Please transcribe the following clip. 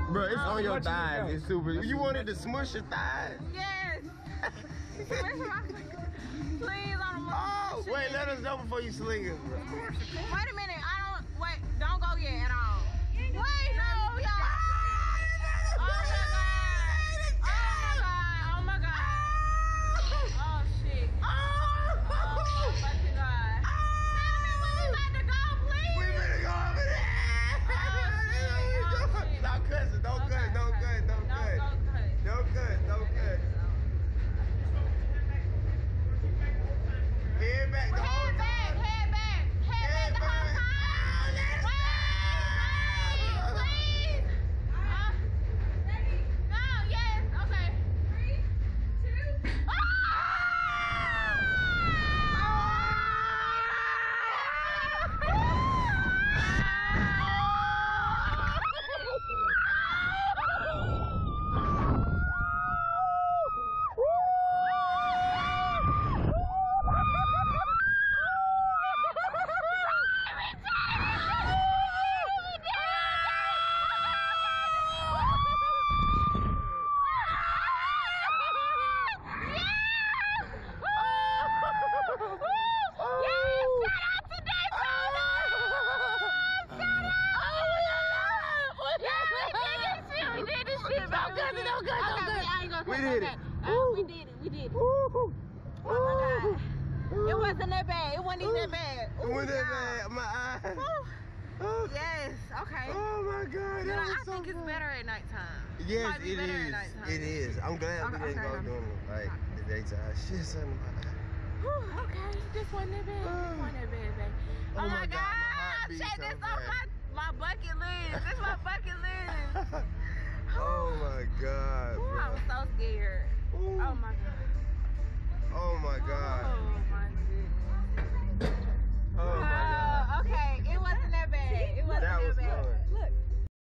Bro, it's on your thighs. It's super. You wanted to smush your thighs? Yes. Please, on the Oh, wait, let us know before you sling it, bro. Wait a minute. Don't go yet at all. Wait, no, y'all. Oh my God. Oh shit. Oh fucking God. Tell me when we about to go, please. We better go over there. Stop cussing. Don't cut. Don't cut. Don't cut. Don't cut. Don't cut. Head back the whole time. Head back the whole time. Wait, please. No, yes, okay. 3, 2. We did it. Oh my God. It wasn't that bad. It wasn't even that bad. It wasn't that bad. My eyes. Yes. Okay. Oh my God. I think it's better at nighttime. Yes, it is. It is. I'm glad we didn't go during like the daytime. Shit, son. Okay. This wasn't that bad. Oh my God. Check this off my bucket list. This is my bucket list.